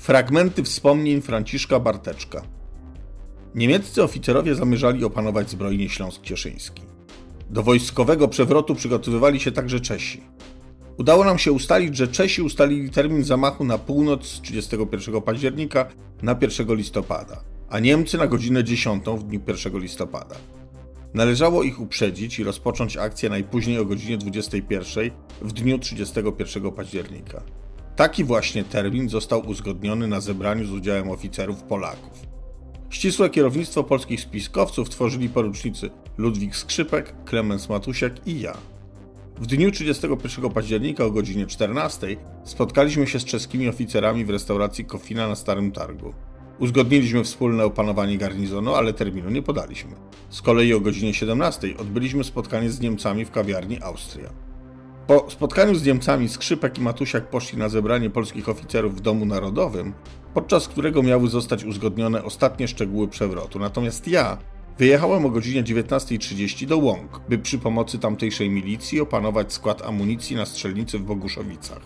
Fragmenty wspomnień Franciszka Barteczka. Niemieccy oficerowie zamierzali opanować zbrojnie Śląsk Cieszyński. Do wojskowego przewrotu przygotowywali się także Czesi. Udało nam się ustalić, że Czesi ustalili termin zamachu na północ z 31 października na 1 listopada, a Niemcy na godzinę 10 w dniu 1 listopada. Należało ich uprzedzić i rozpocząć akcję najpóźniej o godzinie 21 w dniu 31 października. Taki właśnie termin został uzgodniony na zebraniu z udziałem oficerów Polaków. Ścisłe kierownictwo polskich spiskowców tworzyli porucznicy Ludwik Skrzypek, Klemens Matusiak i ja. W dniu 31 października o godzinie 14 spotkaliśmy się z czeskimi oficerami w restauracji Kofina na Starym Targu. Uzgodniliśmy wspólne opanowanie garnizonu, ale terminu nie podaliśmy. Z kolei o godzinie 17 odbyliśmy spotkanie z Niemcami w kawiarni Austria. Po spotkaniu z Niemcami Skrzypek i Matusiak poszli na zebranie polskich oficerów w Domu Narodowym, podczas którego miały zostać uzgodnione ostatnie szczegóły przewrotu. Natomiast ja wyjechałem o godzinie 19:30 do Łąk, by przy pomocy tamtejszej milicji opanować skład amunicji na strzelnicy w Boguszowicach.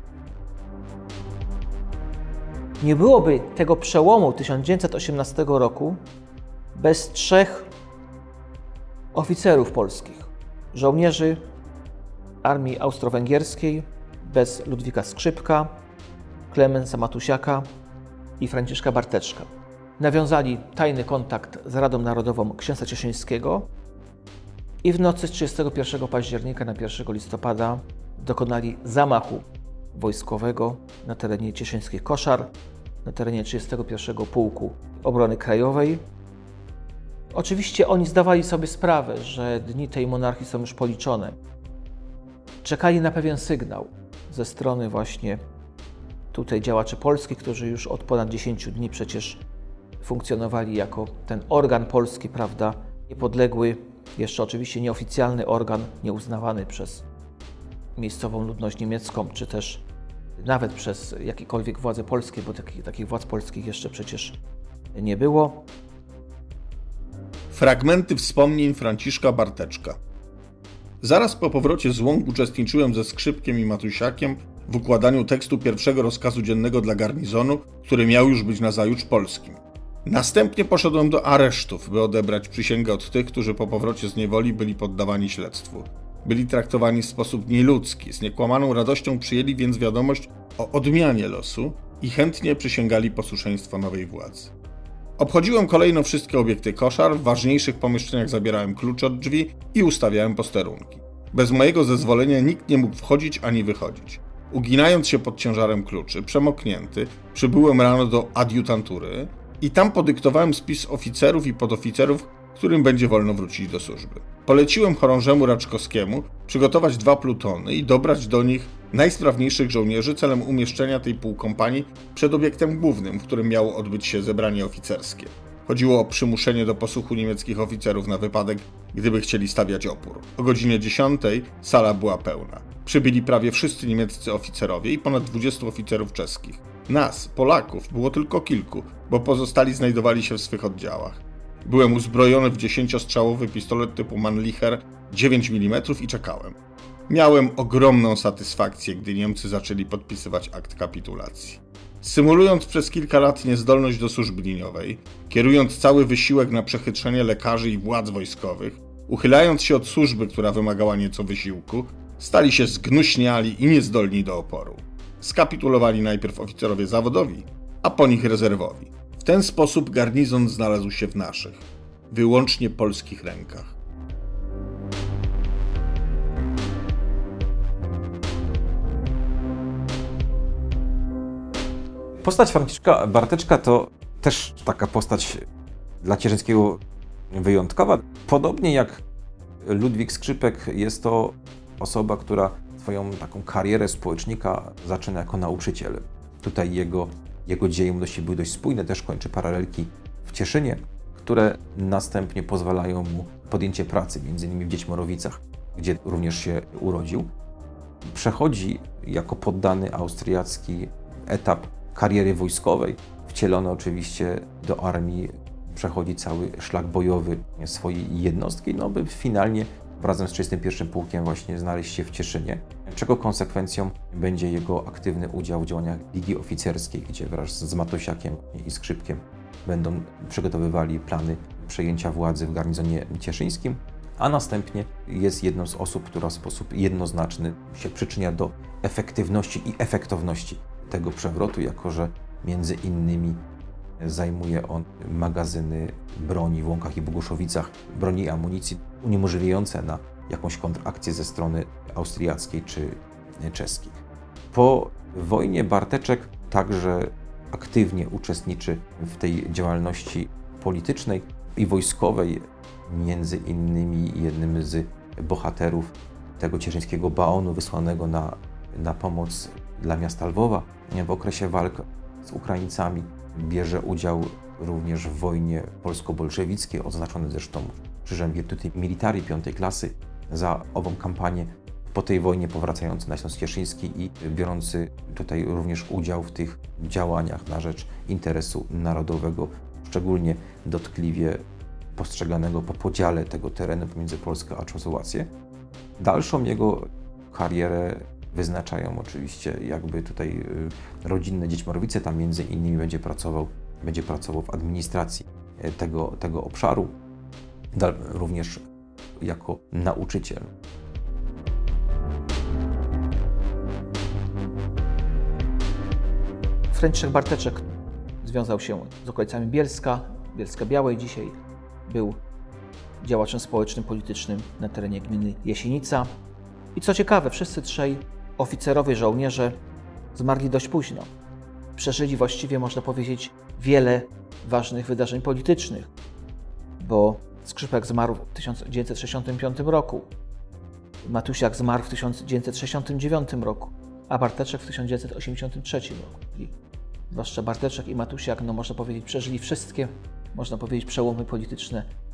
Nie byłoby tego przełomu 1918 roku bez 3 oficerów polskich, żołnierzy armii austro-węgierskiej, bez Ludwika Skrzypka, Klemensa Matusiaka i Franciszka Barteczka. Nawiązali tajny kontakt z Radą Narodową Księstwa Cieszyńskiego i w nocy z 31 października na 1 listopada dokonali zamachu wojskowego na terenie cieszyńskich Koszar, na terenie 31 Pułku Obrony Krajowej. Oczywiście oni zdawali sobie sprawę, że dni tej monarchii są już policzone. Czekali na pewien sygnał ze strony właśnie tutaj działaczy polskich, którzy już od ponad 10 dni przecież funkcjonowali jako ten organ polski, prawda, niepodległy, jeszcze oczywiście nieoficjalny organ, nieuznawany przez miejscową ludność niemiecką, czy też nawet przez jakiekolwiek władze polskie, bo takich władz polskich jeszcze przecież nie było. Fragmenty wspomnień Franciszka Barteczka. Zaraz po powrocie z Łąk uczestniczyłem ze Skrzypkiem i Matusiakiem w układaniu tekstu pierwszego rozkazu dziennego dla garnizonu, który miał już być nazajutrz polskim. Następnie poszedłem do aresztów, by odebrać przysięgę od tych, którzy po powrocie z niewoli byli poddawani śledztwu. Byli traktowani w sposób nieludzki, z niekłamaną radością przyjęli więc wiadomość o odmianie losu i chętnie przysięgali posłuszeństwo nowej władzy. Obchodziłem kolejno wszystkie obiekty Koszar, w ważniejszych pomieszczeniach zabierałem klucze od drzwi i ustawiałem posterunki. Bez mojego zezwolenia nikt nie mógł wchodzić ani wychodzić. Uginając się pod ciężarem kluczy, przemoknięty, przybyłem rano do adiutantury i tam podyktowałem spis oficerów i podoficerów, którym będzie wolno wrócić do służby. Poleciłem chorążemu Raczkowskiemu przygotować 2 plutony i dobrać do nich najsprawniejszych żołnierzy celem umieszczenia tej półkompanii przed obiektem głównym, w którym miało odbyć się zebranie oficerskie. Chodziło o przymuszenie do posłuchu niemieckich oficerów na wypadek, gdyby chcieli stawiać opór. O godzinie 10 sala była pełna. Przybyli prawie wszyscy niemieccy oficerowie i ponad 20 oficerów czeskich. Nas, Polaków, było tylko kilku, bo pozostali znajdowali się w swych oddziałach. Byłem uzbrojony w 10-strzałowy pistolet typu Mannlicher 9 mm i czekałem. Miałem ogromną satysfakcję, gdy Niemcy zaczęli podpisywać akt kapitulacji. Symulując przez kilka lat niezdolność do służby liniowej, kierując cały wysiłek na przechytrzenie lekarzy i władz wojskowych, uchylając się od służby, która wymagała nieco wysiłku, stali się zgnuśniali i niezdolni do oporu. Skapitulowali najpierw oficerowie zawodowi, a po nich rezerwowi. W ten sposób garnizon znalazł się w naszych, wyłącznie polskich rękach. Postać Franciszka Barteczka to też taka postać dla Cieszyńskiego wyjątkowa. Podobnie jak Ludwik Skrzypek jest to osoba, która swoją taką karierę społecznika zaczyna jako nauczyciel. Tutaj jego dzieje były dość spójne, też kończy paralelki w Cieszynie, które następnie pozwalają mu podjęcie pracy, m.in. w Dziećmorowicach, gdzie również się urodził. Przechodzi jako poddany austriacki etap kariery wojskowej, wcielony oczywiście do armii, przechodzi cały szlak bojowy swojej jednostki, by finalnie razem z 31 Pułkiem właśnie znaleźć się w Cieszynie, czego konsekwencją będzie jego aktywny udział w działaniach Ligi Oficerskiej, gdzie wraz z Matusiakiem i Skrzypkiem będą przygotowywali plany przejęcia władzy w garnizonie cieszyńskim, a następnie jest jedną z osób, która w sposób jednoznaczny się przyczynia do efektywności i efektowności tego przewrotu, jako że między innymi zajmuje on magazyny broni w Łąkach i Boguszowicach, broni i amunicji uniemożliwiające na jakąś kontrakcję ze strony austriackiej czy czeskiej. Po wojnie Barteczek także aktywnie uczestniczy w tej działalności politycznej i wojskowej, między innymi jednym z bohaterów tego cieszyńskiego baonu wysłanego na pomoc dla miasta Lwowa w okresie walk z Ukraińcami. Bierze udział również w wojnie polsko-bolszewickiej, odznaczony zresztą Krzyżem Virtuti Militari 5. klasy za ową kampanię. Po tej wojnie powracający na Śląsk Cieszyński i biorący tutaj również udział w tych działaniach na rzecz interesu narodowego, szczególnie dotkliwie postrzeganego po podziale tego terenu pomiędzy Polskę a Czechosłowację. Dalszą jego karierę wyznaczają oczywiście jakby tutaj rodzinne Dziećmorowice, tam między innymi będzie pracował w administracji tego obszaru, również jako nauczyciel. Franciszek Barteczek związał się z okolicami Bielska-Białej dzisiaj. Był działaczem społecznym, politycznym na terenie gminy Jesienica. I co ciekawe, wszyscy trzej oficerowie, żołnierze zmarli dość późno. Przeżyli właściwie, można powiedzieć, wiele ważnych wydarzeń politycznych, bo Skrzypek zmarł w 1965 roku, Matusiak zmarł w 1969 roku, a Barteczek w 1983 roku. I zwłaszcza Barteczek i Matusiak, można powiedzieć, przeżyli wszystkie, można powiedzieć, przełomy polityczne